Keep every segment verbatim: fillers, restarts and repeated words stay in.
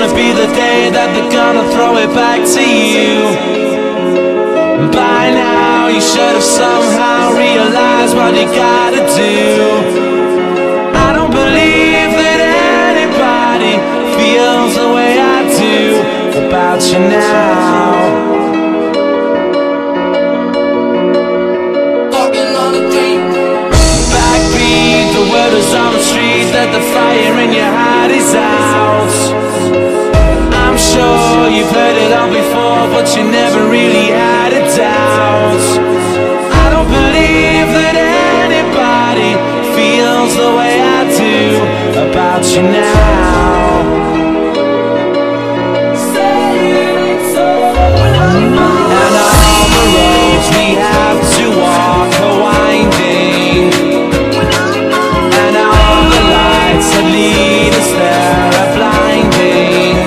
gonna be the day that they're gonna throw it back to you. By now you should have somehow realized what you gotta do. I don't believe that anybody feels the way I do about you now. Backbeat, the word is on the street that the fire in your heart is out. I'm sure you've heard it all before, but you never really had a doubt. I don't believe that anybody feels the way I do about you now. And all the roads we have to walk are winding, and all the lights that lead us there are blinding.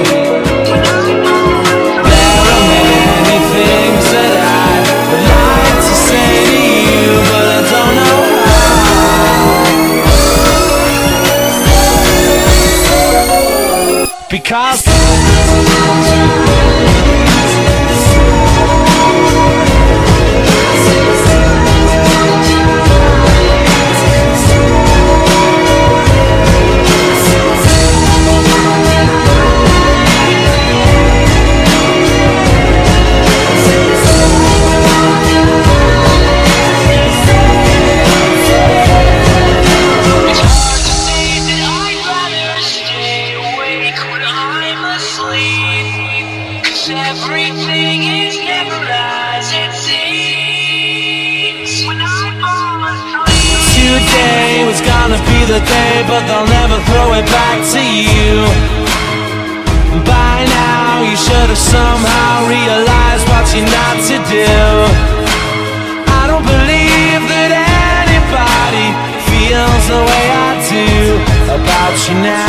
There are many things that I would like to say to you, but I don't know how. Because everything is never as it seems. When I fall asleep, today was gonna be the day, but they'll never throw it back to you. By now you should have somehow realized what you're not to do. I don't believe that anybody feels the way I do about you now.